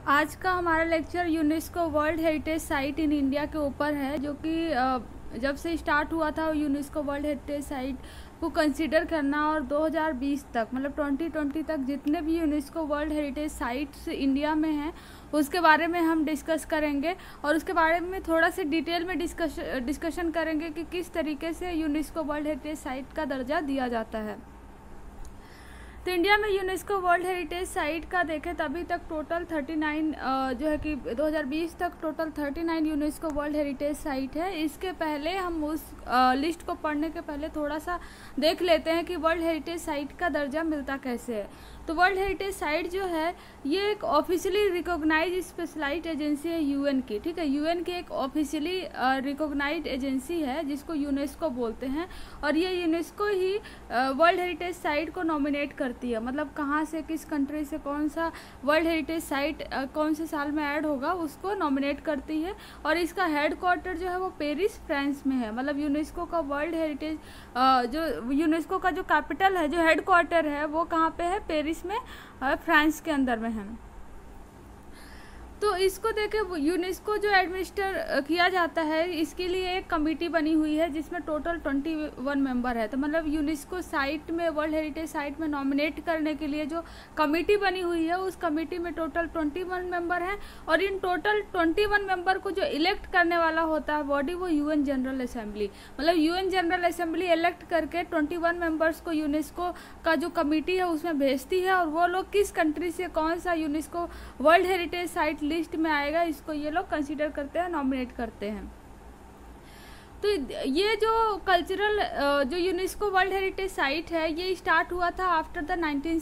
आज का हमारा lecture UNESCO world heritage site in India के ऊपर है, जो कि जब से स्टार्ट हुआ था यूनेस्को वर्ल्ड हेरिटेज साइट को कंसीडर करना, और 2020 तक मतलब 2020 तक जितने भी UNESCO world heritage sites India में हैं उसके बारे में हम डिस्कस करेंगे। और उसके बारे में थोड़ा सा डिटेल में डिस्कशन करेंगे कि किस तरीके से यूनेस्को वर्ल्ड हेरिटेज साइट का दर्जा दिया जाता है। तो इंडिया में यूनेस्को वर्ल्ड हेरिटेज साइट का देखें तो अभी तक टोटल 39 जो है कि 2020 तक total 39 UNESCO world heritage site है। इसके पहले हम उस लिस्ट को पढ़ने के पहले थोड़ा सा देख लेते हैं कि वर्ल्ड हेरिटेज साइट का दर्जा मिलता कैसे है। तो वर्ल्ड हेरिटेज साइट जो है ये एक ऑफिशियली रिकॉग्नाइज स्पेशलाइज्ड एजेंसी है यूएन की, ठीक है। यूएन की एक ऑफिशियली रिकॉग्नाइज्ड एजेंसी है जिसको यूनेस्को बोलते हैं, और ये यूनेस्को ही वर्ल्ड हेरिटेज साइट को नॉमिनेट करती है। मतलब कहाँ से, किस कंट्री से कौन सा वर्ल्ड हेरिटेज साइट कौन से साल में ऐड होगा उसको नॉमिनेट करती है। और इसका हेड क्वार्टर जो है वो पेरिस फ्रांस में है। मतलब यूनेस्को का वर्ल्ड हेरिटेज जो यूनेस्को का जो कैपिटल है, जो हेड क्वार्टर है, वो कहाँ पे है? पेरिस में, फ्रांस के अंदर में है। तो इसको देखे यूनेस्को जो एडमिनिस्टर किया जाता है, इसके लिए एक कमेटी बनी हुई है जिसमें टोटल 21 मेंबर है। तो मतलब यूनेस्को साइट में, वर्ल्ड हेरिटेज साइट में नॉमिनेट करने के लिए जो कमेटी बनी हुई है उस कमेटी में टोटल 21 मेंबर हैं। और इन टोटल 21 मेंबर को जो इलेक्ट करने वाला होता है बॉडी, वो यूएन जनरल असेंबली, मतलब यूएन जनरल असेंबली इलेक्ट करके 21 मेंबर्स को यूनेस्को का जो कमेटी है उसमें भेजती है। और वो लोग किस कंट्री से कौन सा UNESCO world heritage site list में आएगा, इसको ये लोग कंसीडर करते हैं, नॉमिनेट करते हैं। तो ये जो कल्चरल जो यूनेस्को वर्ल्ड हेरिटेज साइट है ये स्टार्ट हुआ था आफ्टर द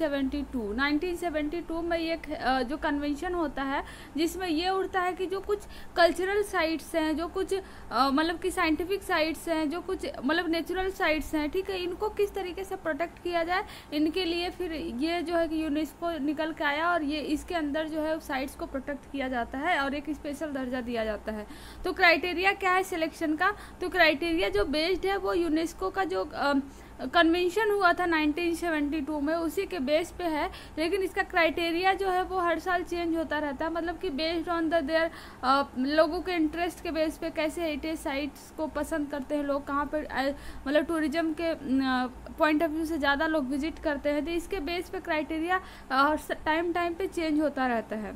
1972 में एक जो कन्वेंशन होता है जिसमें ये उठता है कि जो कुछ कल्चरल साइट्स हैं, जो कुछ मतलब कि साइंटिफिक साइट्स हैं, जो कुछ मतलब नेचुरल साइट्स हैं, ठीक है, इनको किस तरीके से प्रोटेक्ट किया जाए, इनके लिए फिर ये जो है कि यूनेस्को निकल के आया और ये इसके अंदर जो है साइट्स को प्रोटेक्ट किया जाता है और एक स्पेशल दर्जा दिया जाता है। तो क्राइटेरिया क्या है सिलेक्शन का? तो क्राइटेरिया जो बेस्ड है वो यूनेस्को का जो कन्वेंशन हुआ था 1972 में उसी के बेस पे है। लेकिन इसका क्राइटेरिया जो है वो हर साल चेंज होता रहता है। मतलब कि बेस्ड ऑन द देयर लोगों के इंटरेस्ट के बेस पे, कैसे हेरिटेज साइट्स को पसंद करते हैं लोग, कहाँ पर मतलब टूरिज्म के पॉइंट ऑफ व्यू से ज़्यादा लोग विजिट करते हैं, तो इसके बेस पे क्राइटेरिया टाइम पे चेंज होता रहता है।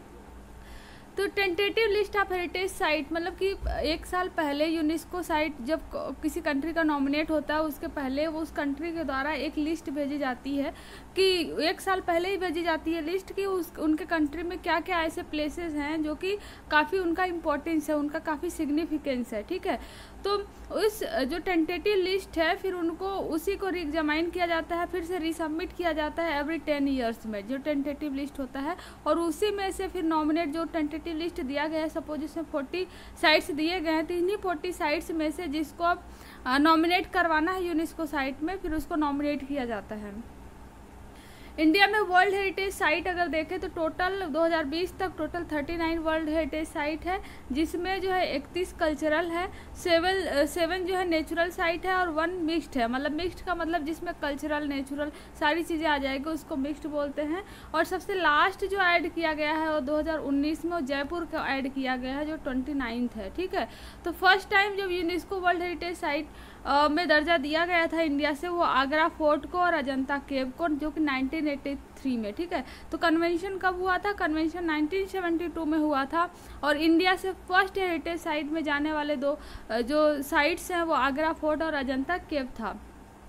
तो tentative list of heritage site, मतलब कि एक साल पहले यूनेस्को साइट जब किसी कंट्री का नॉमिनेट होता है उसके पहले वो उस कंट्री के द्वारा एक लिस्ट भेजी जाती है, कि एक साल पहले ही भेजी जाती है लिस्ट कि उनके कंट्री में क्या क्या ऐसे प्लेसेस हैं जो कि काफ़ी उनका इम्पोर्टेंस है, उनका काफ़ी सिग्निफिकेंस है, ठीक है। तो उस जो टेंटेटिव लिस्ट है फिर उनको उसी को रीएग्जामाइन किया जाता है, फिर से रीसबमिट किया जाता है एवरी 10 ईयर्स में जो टेंटेटिव लिस्ट होता है। और उसी में से फिर नॉमिनेट जो टेंटेटिव लिस्ट दिया गया है, सपोज इसमें 40 साइट्स दिए गए हैं, तो इन्हीं 40 साइट्स में से जिसको अब नॉमिनेट करवाना है यूनेस्को साइट में, फिर उसको नॉमिनेट किया जाता है। इंडिया में वर्ल्ड हेरिटेज साइट अगर देखें तो टोटल 2020 तक टोटल 39 वर्ल्ड हेरिटेज साइट है, जिसमें जो है 31 कल्चरल है, 7 जो है नेचुरल साइट है और 1 मिक्स्ड है। मतलब मिक्स्ड का मतलब जिसमें कल्चरल नेचुरल सारी चीज़ें आ जाएगी उसको मिक्स्ड बोलते हैं। और सबसे लास्ट जो ऐड किया गया है वो 2019 में जयपुर का ऐड किया गया है जो 29th है, ठीक है। तो फर्स्ट टाइम जब यूनेस्को वर्ल्ड हेरिटेज साइट में दर्जा दिया गया था इंडिया से, वो आगरा फोर्ट को और अजंता केव को, जो कि 1983 में, ठीक है। तो कन्वेंशन कब हुआ था? कन्वेंशन 1972 में हुआ था। और इंडिया से फर्स्ट हेरिटेज साइट में जाने वाले दो जो साइट्स हैं वो आगरा फोर्ट और अजंता केव था।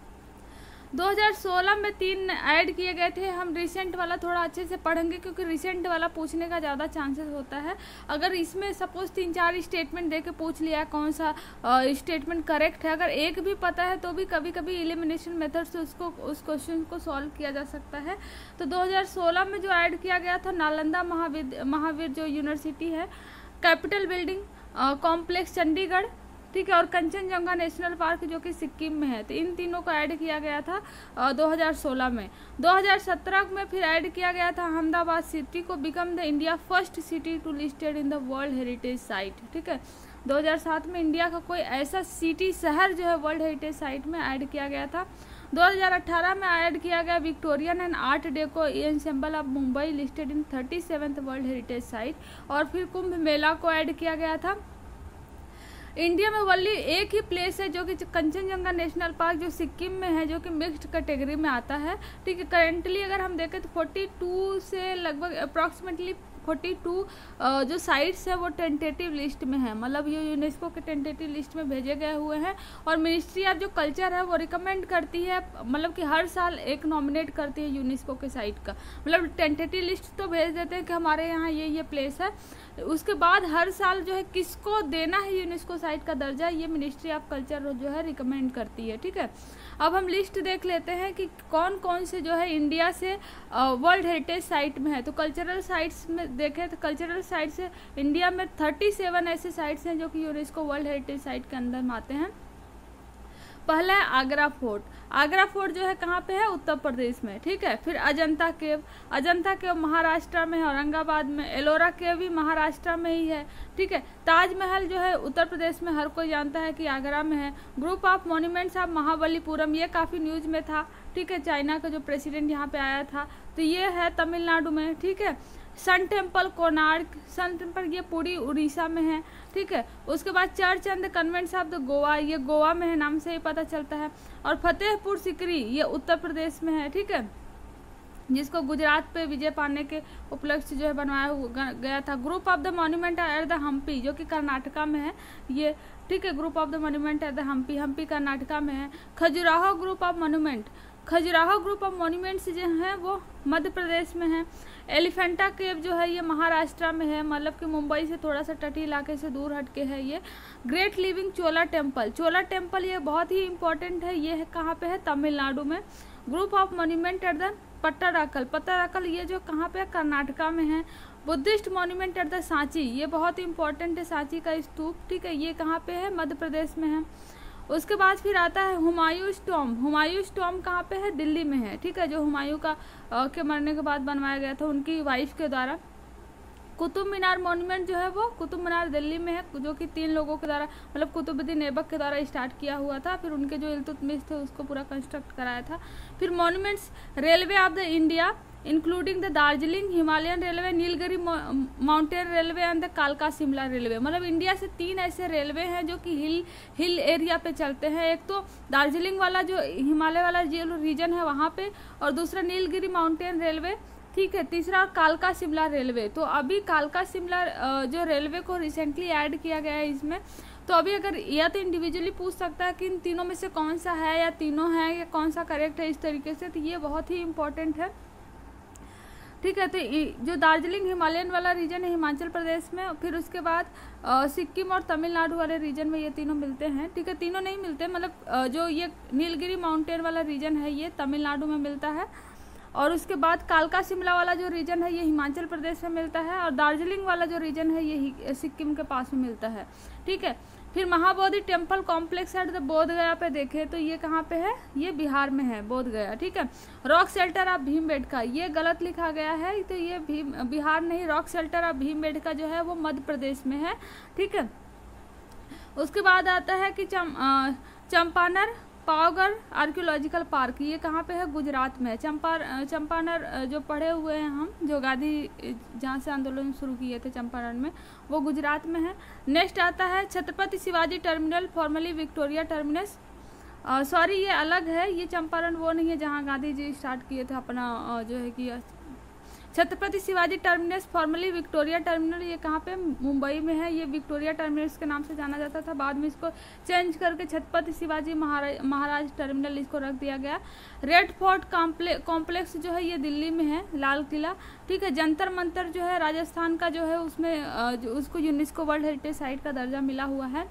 2016 में 3 ऐड किए गए थे। हम रिसेंट वाला थोड़ा अच्छे से पढ़ेंगे क्योंकि रिसेंट वाला पूछने का ज़्यादा चांसेस होता है। अगर इसमें सपोज 3-4 स्टेटमेंट दे के पूछ लिया कौन सा स्टेटमेंट करेक्ट है, अगर एक भी पता है तो भी कभी कभी एलिमिनेशन मेथड से उस क्वेश्चन को सॉल्व किया जा सकता है। तो 2016 में जो ऐड किया गया था नालंदा महावीर जो यूनिवर्सिटी है, कैपिटल बिल्डिंग कॉम्प्लेक्स चंडीगढ़, ठीक है, और कंचनजंगा नेशनल पार्क जो कि सिक्किम में है। तो इन तीनों को ऐड किया गया था 2016 में। 2017 में फिर ऐड किया गया था अहमदाबाद सिटी को, become the India first city to listed in the world heritage site, ठीक है। 2007 में इंडिया का कोई ऐसा सिटी शहर जो है वर्ल्ड हेरिटेज साइट में ऐड किया गया था। 2018 में ऐड किया गया Victorian and Art Deco ensemble of Mumbai listed in 37th world heritage site. और फिर कुंभ मेला को ऐड किया गया था। इंडिया में वनली एक ही प्लेस है जो कि कंचनजंगा नेशनल पार्क, जो सिक्किम में है, जो कि मिक्स्ड कैटेगरी में आता है। ठीक है, करेंटली अगर हम देखें तो 42 से लगभग अप्रॉक्सीमेटली 42 जो साइट्स है वो टेंटेटिव लिस्ट में है, मतलब ये यूनेस्को के टेंटेटिव लिस्ट में भेजे गए हुए हैं। और मिनिस्ट्री ऑफ जो कल्चर है वो रिकमेंड करती है, मतलब कि हर साल एक नॉमिनेट करती है यूनेस्को के साइट का, मतलब टेंटेटिव लिस्ट तो भेज देते हैं कि हमारे यहाँ ये प्लेस है। उसके बाद हर साल जो है किसको देना है यूनेस्को साइट का दर्जा, ये मिनिस्ट्री ऑफ कल्चर जो है रिकमेंड करती है। ठीक है, अब हम लिस्ट देख लेते हैं कि कौन कौन से जो है इंडिया से वर्ल्ड हेरिटेज साइट में है। तो कल्चरल साइट्स में देखें तो कल्चरल साइट से इंडिया में 37 ऐसे साइट्स हैं जो कि यूनेस्को वर्ल्ड हेरिटेज साइट के अंदर में आते हैं। पहला है आगरा फोर्ट। आगरा फोर्ट जो है कहाँ पे है, उत्तर प्रदेश में। ठीक है, फिर अजंता केव, अजंता केव महाराष्ट्र में है, औरंगाबाद में। एलोरा केव भी महाराष्ट्र में ही है। ठीक है, ताजमहल जो है उत्तर प्रदेश में, हर कोई जानता है कि आगरा में है। Group of monuments of Mahabalipuram, ये काफ़ी न्यूज में था। ठीक है, चाइना का जो प्रेसिडेंट यहाँ पे आया था, तो ये है तमिलनाडु में। ठीक है, sun temple Konark, sun temple ये पूरी उड़ीसा में है। ठीक है, उसके बाद church and the convents of the Goa, ये गोवा में है, नाम से ही पता चलता है। और फतेहपुर सिकरी ये उत्तर प्रदेश में है। ठीक है, जिसको गुजरात पे विजय पाने के उपलक्ष्य जो है बनवाया गया था। Group of the monument at the Hampi, जो कि कर्नाटका में है ये। ठीक है, group of the monument at the Hampi, Hampi Karnataka में है। Khajuraho group of monument, Khajuraho group of monuments जो हैं वो मध्य प्रदेश में है। एलिफेंटा केव जो है ये महाराष्ट्र में है, मतलब कि मुंबई से थोड़ा सा तटीय इलाके से दूर हटके है ये। Great living Chola temple, Chola temple ये बहुत ही इंपॉर्टेंट है, ये है कहाँ पे है, तमिलनाडु में। Group of monument at the Pattadakal, Pattadakal ये जो कहाँ पे है, कर्नाटका में है। Buddhist monument at the Sanchi, ये बहुत ही इंपॉर्टेंट है, सांची का स्तूप। ठीक है, ये कहाँ पे है, मध्य प्रदेश में है। उसके बाद फिर आता है हुमायूं टॉम्ब, हुमायूं टॉम्ब कहाँ पे है, दिल्ली में है। ठीक है, जो हुमायूं का के मरने के बाद बनवाया गया था उनकी वाइफ के द्वारा। कुतुब मीनार मॉन्यूमेंट जो है वो कुतुब मीनार दिल्ली में है, जो कि 3 लोगों के द्वारा, मतलब कुतुबुद्दीन ऐबक के द्वारा स्टार्ट किया हुआ था। फिर उनके जो इल्तुतमिश थे उसको पूरा कंस्ट्रक्ट कराया था। फिर monuments railway of the India including the Darjeeling Himalayan railway, Nilgiri mountain railway and the कालका शिमला रेलवे, मतलब इंडिया से 3 ऐसे रेलवे हैं जो कि हिल एरिया पे चलते हैं। एक तो दार्जिलिंग वाला जो हिमालय वाला जो रीजन है वहाँ पे, और दूसरा नीलगिरी माउंटेन रेलवे। ठीक है, तीसरा कालका शिमला रेलवे। तो अभी कालका शिमला जो रेलवे को रिसेंटली ऐड किया गया है इसमें, तो अभी अगर या तो इंडिविजुअली पूछ सकता है कि इन तीनों में से कौन सा है या तीनों है या कौन सा करेक्ट है, इस तरीके से, तो ये बहुत ही इंपॉर्टेंट है। ठीक है, तो जो दार्जिलिंग हिमालयन वाला रीजन है हिमाचल प्रदेश में, फिर उसके बाद सिक्किम और तमिलनाडु वाले रीजन में ये तीनों मिलते हैं। ठीक है, तीनों नहीं मिलते, मतलब जो ये नीलगिरी माउंटेन वाला रीजन है ये तमिलनाडु में मिलता है। और उसके बाद कालका शिमला वाला जो रीजन है ये हिमाचल प्रदेश में मिलता है। और दार्जिलिंग वाला जो रीजन है ये सिक्किम के पास में मिलता है। ठीक है, फिर Mahabodhi temple complex at the Bodh Gaya पे देखें तो ये कहाँ पे है, ये बिहार में है, बोध गया। ठीक है, रॉक शेल्टर ऑफ भीमबेटका, ये गलत लिखा गया है, तो ये बिहार नहीं, रॉक शेल्टर ऑफ भीमबेटका जो है वो मध्य प्रदेश में है। ठीक है, उसके बाद आता है कि चंपानर पावगढ़ आर्कियोलॉजिकल पार्क, ये कहाँ पे है, गुजरात में है। चंपानर जो पढ़े हुए हैं हम, जो गांधी जहाँ से आंदोलन शुरू किए थे चंपारण में, वो गुजरात में है। नेक्स्ट आता है Chhatrapati Shivaji terminal, formerly Victoria terminus. Sorry, ये अलग है, ये चंपारण वो नहीं है जहाँ गांधी जी स्टार्ट किए थे अपना जो है कि Chhatrapati Shivaji terminus formerly Victoria terminal, ये कहाँ पे, मुंबई में है। ये विक्टोरिया टर्मिनस के नाम से जाना जाता था, बाद में इसको चेंज करके छत्रपति शिवाजी महाराज टर्मिनल इसको रख दिया गया। रेड फोर्ट कॉम्प्लेक्स जो है ये दिल्ली में है, लाल किला। ठीक है, जंतर मंतर जो है राजस्थान का जो है उसमें उसको यूनेस्को वर्ल्ड हेरिटेज साइट का दर्जा मिला हुआ है।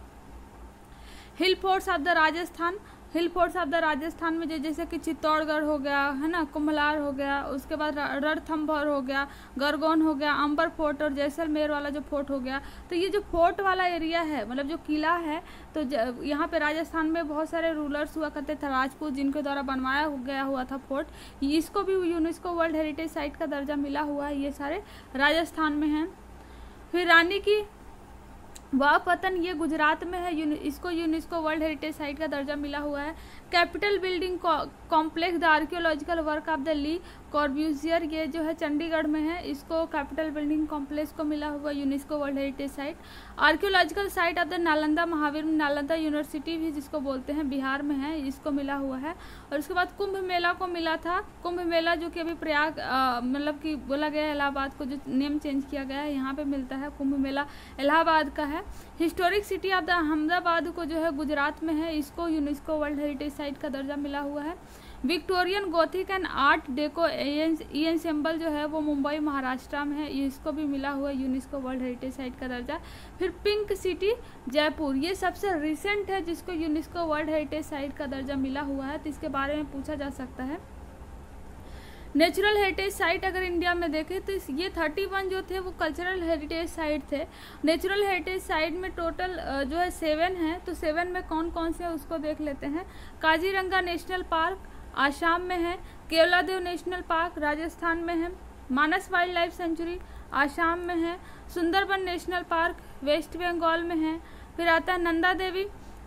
Hill forts of the Rajasthan, hill forts of the Rajasthan में जो जैसे कि चित्तौड़गढ़ हो गया है ना, कुम्भलार हो गया, उसके बाद रणथंभौर हो गया, गरगौन हो गया, अंबर फोर्ट और जैसलमेर वाला जो फोर्ट हो गया। तो ये जो फोर्ट वाला एरिया है, मतलब जो किला है, तो यहाँ पे राजस्थान में बहुत सारे रूलर्स हुआ करते थे, राजपूत, जिनके द्वारा बनवाया गया हुआ था फोर्ट। इसको भी यूनेस्को वर्ल्ड हेरिटेज साइट का दर्जा मिला हुआ है, ये सारे राजस्थान में हैं। फिर रानी की वापतन, ये गुजरात में है, इसको यूनेस्को वर्ल्ड हेरिटेज साइट का दर्जा मिला हुआ है। Capitol building complex the archaeological work of the Le Corbusier, ये जो है चंडीगढ़ में है, इसको कैपिटल बिल्डिंग कॉम्प्लेक्स को मिला हुआ UNESCO world heritage site. Archaeological site of the Nalanda Mahavir, Nalanda university भी जिसको बोलते हैं, बिहार में है, इसको मिला हुआ है। और उसके बाद कुंभ मेला को मिला था, कुंभ मेला जो कि अभी प्रयाग मतलब कि बोला गया है, इलाहाबाद को जो नेम चेंज किया गया है, यहाँ पे मिलता है, कुंभ मेला इलाहाबाद का है। Historic city of the Ahmedabad को जो है गुजरात में है, इसको यूनेस्को वर्ल्ड हेरिटेज साइट का दर्जा मिला हुआ है। Victorian Gothic and Art Deco ensemble जो है वो मुंबई महाराष्ट्र में है, इसको भी मिला हुआ है यूनेस्को वर्ल्ड हेरिटेज साइट का दर्जा। फिर पिंक सिटी जयपुर, ये सबसे रिसेंट है जिसको यूनेस्को वर्ल्ड हेरिटेज साइट का दर्जा मिला हुआ है, तो इसके बारे में पूछा जा सकता है। नेचुरल हेरिटेज साइट अगर इंडिया में देखें तो ये 31 जो थे वो कल्चरल हेरिटेज साइट थे। नेचुरल हेरिटेज साइट में टोटल जो है 7 है, तो 7 में कौन कौन से है उसको देख लेते हैं। काजीरंगा नेशनल पार्क आसाम में है, केवलादेव नेशनल पार्क राजस्थान में है, Manas wildlife sanctuary Assam में है, Sundarban national park West Bengal में है। फिर आता है Nanda Devi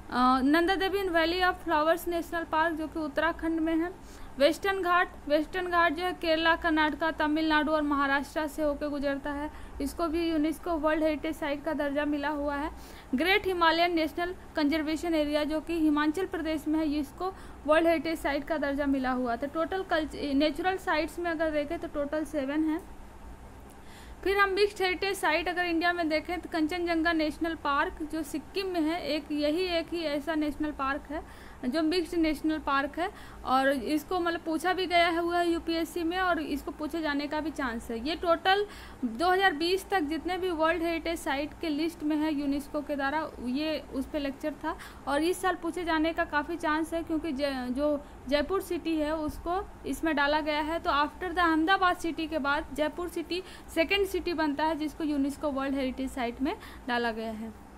in valley of flowers national park जो कि उत्तराखंड में है। वेस्टर्न घाट जो है केरला, कर्नाटका, तमिलनाडु और महाराष्ट्र से होकर गुजरता है, इसको भी यूनेस्को वर्ल्ड हेरिटेज साइट का दर्जा मिला हुआ है। Great Himalayan national conservation area जो कि हिमाचल प्रदेश में है, इसको वर्ल्ड हेरिटेज साइट का दर्जा मिला हुआ था। टोटल नेचुरल साइट्स में अगर देखें तो टोटल 7 है। फिर हम मिक्स्ड हेरिटेज साइट अगर इंडिया में देखें तो कंचनजंगा नेशनल पार्क जो सिक्किम में है, एक ही ऐसा नेशनल पार्क है जो मिक्स्ड नेशनल पार्क है, और इसको मतलब पूछा भी गया हुआ है यूपीएससी में, और इसको पूछे जाने का भी चांस है। ये टोटल 2020 तक जितने भी वर्ल्ड हेरिटेज साइट के लिस्ट में है यूनेस्को के द्वारा, ये उस पर लेक्चर था, और इस साल पूछे जाने का काफ़ी चांस है क्योंकि जो जयपुर सिटी है उसको इसमें डाला गया है। तो आफ्टर द अहमदाबाद सिटी के बाद जयपुर सिटी सेकेंड सिटी बनता है जिसको यूनेस्को वर्ल्ड हेरिटेज साइट में डाला गया है।